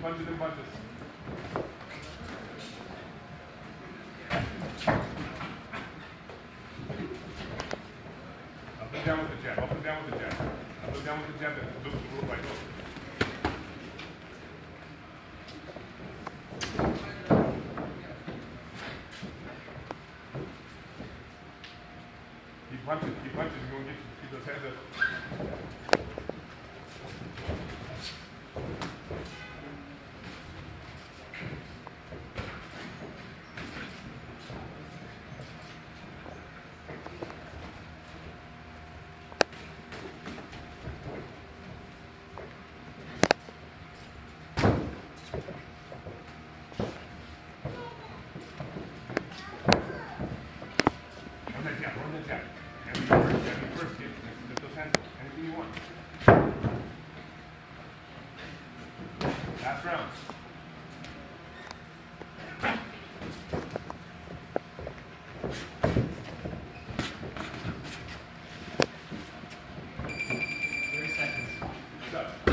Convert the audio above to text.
punches and punches. Up and down with the jab, up and down with the jab. Up and down with the jab, and look, right, look. Keep punching, you're going to keep those hands up. Run that jab. First hit. Lift those hands up. Anything you want. Last round. Seconds. Good.